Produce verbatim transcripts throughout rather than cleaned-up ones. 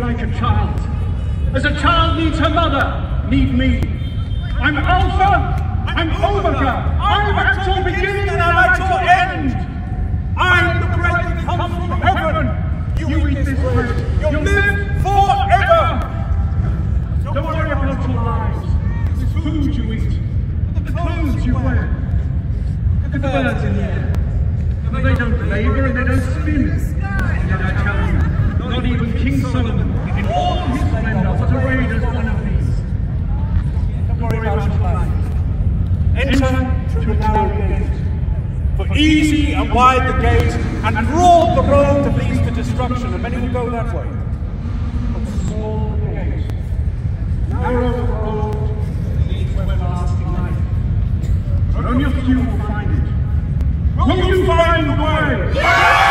like a child. As a child needs her mother, need me. I'm Alpha, I'm Omega, I'm actual beginning and I'm actual end. I'm the bread that comes from heaven. You eat this bread, you'll live forever. Don't worry about your lives. It's food you eat, the clothes you wear. Look at the birds in the air. They don't labour and they don't spin. And I tell you, not even King Solomon, in all his splendour, was arrayed as one of these. Don't worry about your life. Enter through a narrow gate. For easy and wide the gate, and broad the road that leads to destruction, and many will go that way. But small the gate, narrow the road that leads to everlasting life. But only a few will find it. Will you find the way? Yeah!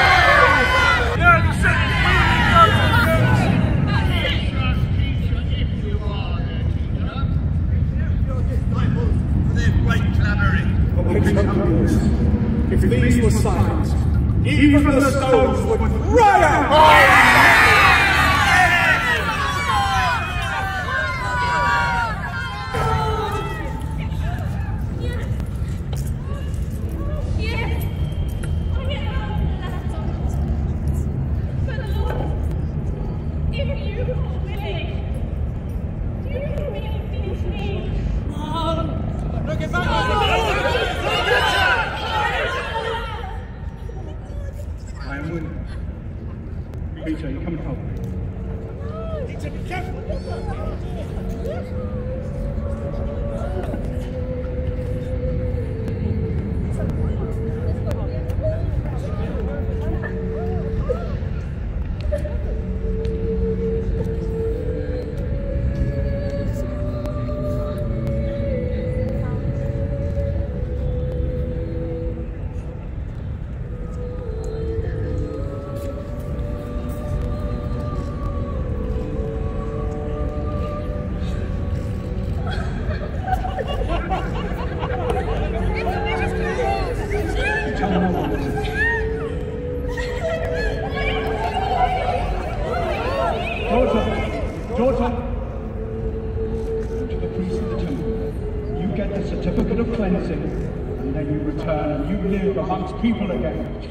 If these were signs, even the stones would cry out! Peter, you come and help me. Peter, be careful! Daughter, to the priest of the temple, you get the certificate of cleansing, and then you return and you live amongst people again.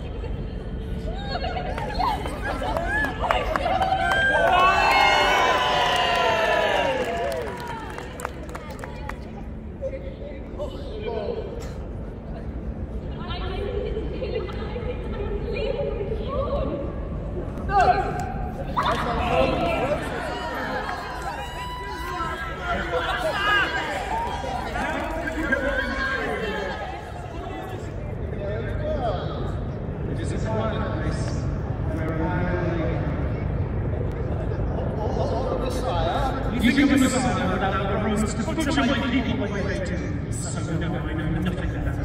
You can do Messiah without the Romans to butcher my people the way they do. So no, I know nothing of that.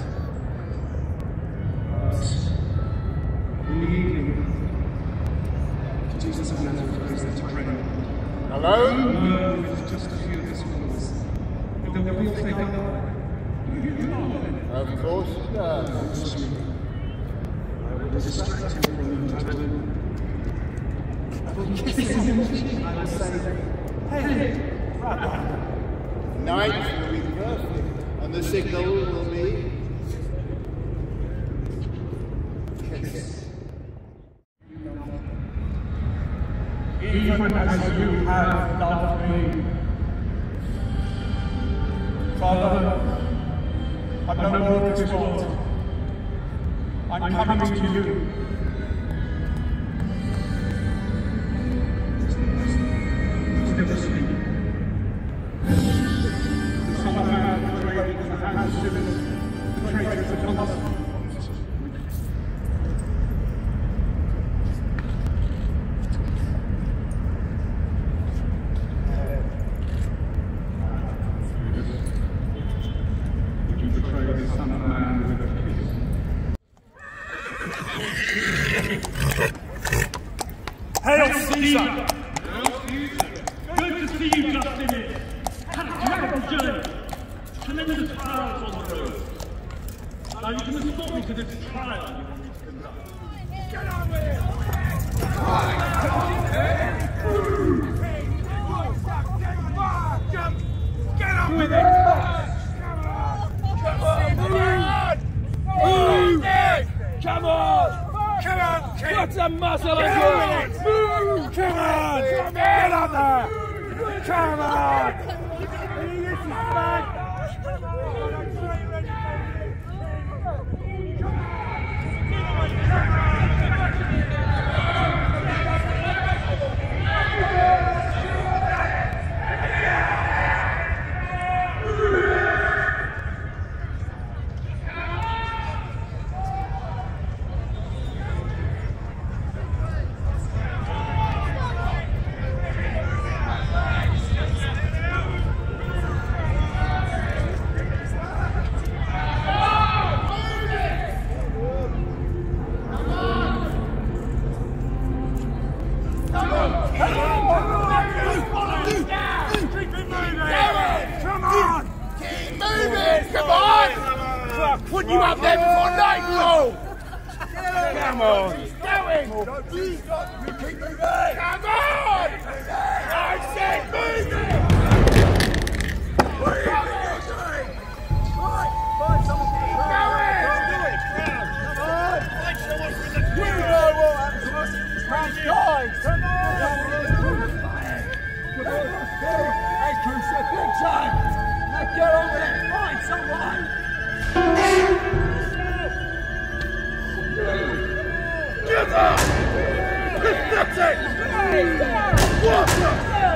But in the evening, Jesus of Nazareth goes there to pray. Hello? No, it's just a few of his followers. But then we'll take up. You know. Of course it does. I will distract him from the time. I will kiss him. I will say, hey, Rabbi. Night will be perfect, and the signal will be kiss. Even as you have loved me. Father, I'm no more of this world. I'm coming to you. Never sleep. The Son of Man betrayed in the hands of sinners, the traitors upon us. Would you betray the Son of Man with a kiss? out there! Come on! This is bad! Put you up there before nightfall! Come on! He's going! You keep moving! Come on! I said move it! What are you doing? Right, find someone to keep going! Do it! Come on! Find someone from the crowd! You know what happened to us? Crowd died! Come on! Hey, Cruiser, big time! Now get on with it! Find someone! Get up! Pathetic! What the?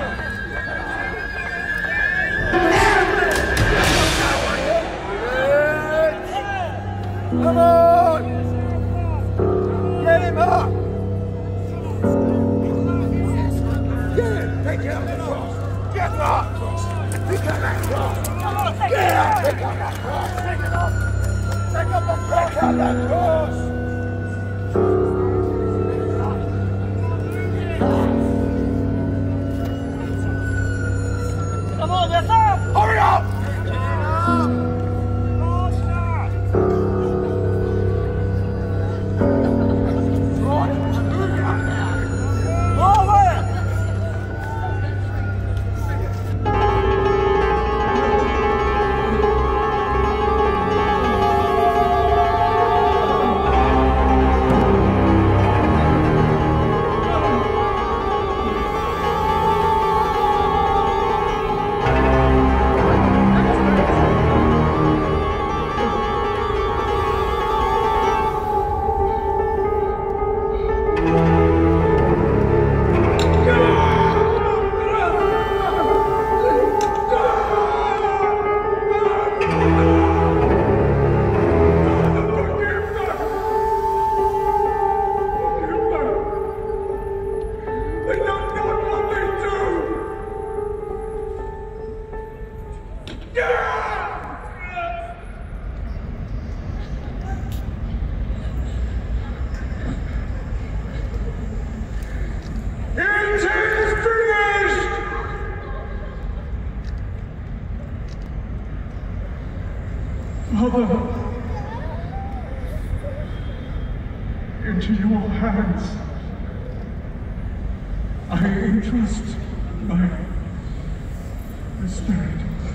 Come on! Get him up! Get him! Pick up the cross! Get up! Pick up that cross! Get up! Pick up that cross! Pick it up! Pick up the pick up that cross! Come on, that's up! Hurry up! Father, into your hands I entrust my spirit.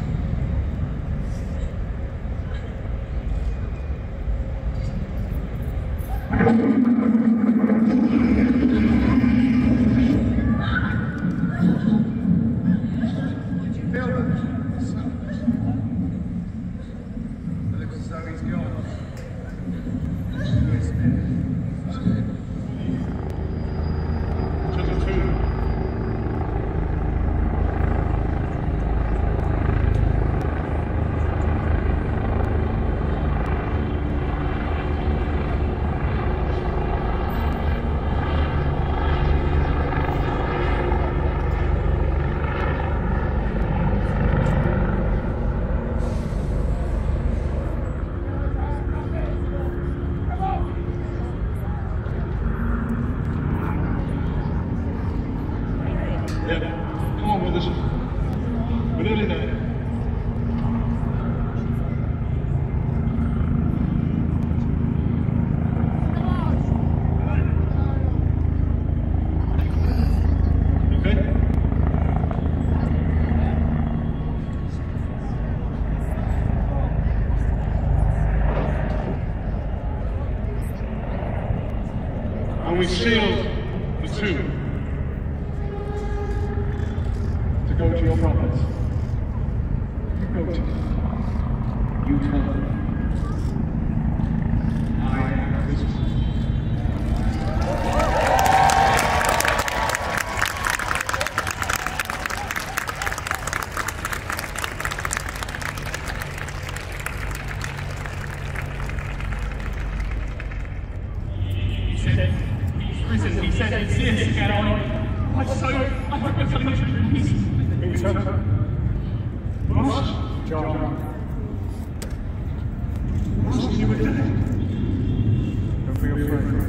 Yeah, come on with us. We're nearly there. Okay? And we sealed the tomb. to go to your brothers. You go to them. You tell them. I am Christmas. He said, he's risen. He said, he's here again on. I so, I hope you're telling the truth. Peter. Ross. John. Ross, you were dead. Don't be afraid.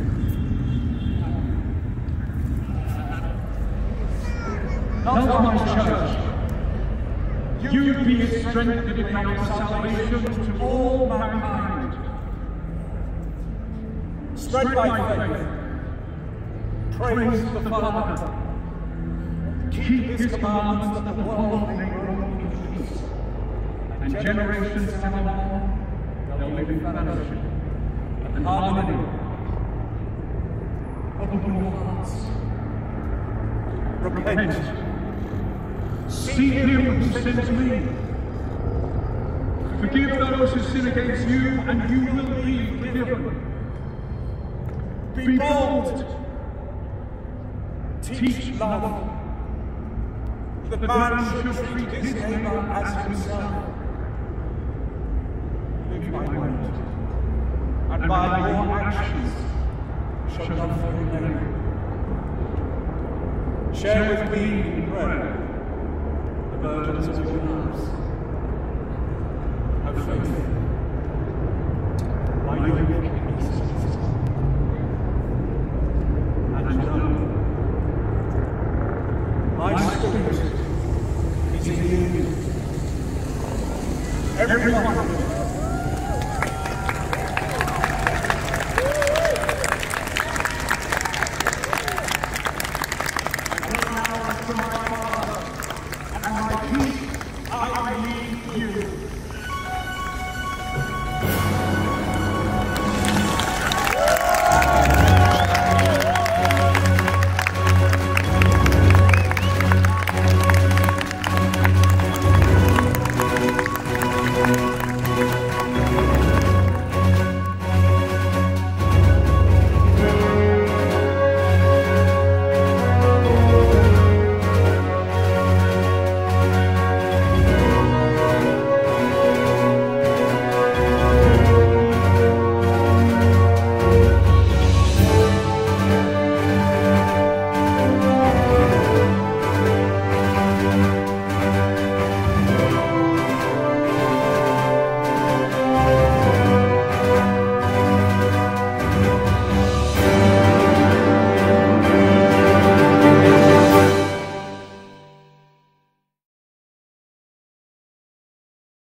Not my church. You be its strength and become salvation to all mankind. Spread by faith. Praise the Father. Keep his commandments that the world may grow in peace. And generations evermore, they'll live in fellowship and harmony. Open your hearts. Repent. See him who sends me. Forgive those who sin against you, and you will be forgiven. Be bold. Teach love. The man should treat his neighbor as himself. Live my word, and by your actions shall love your neighbor. Share with me in prayer the burdens of your lives. Have faith. My yoke is easy. And know my spirit is in you. Everyone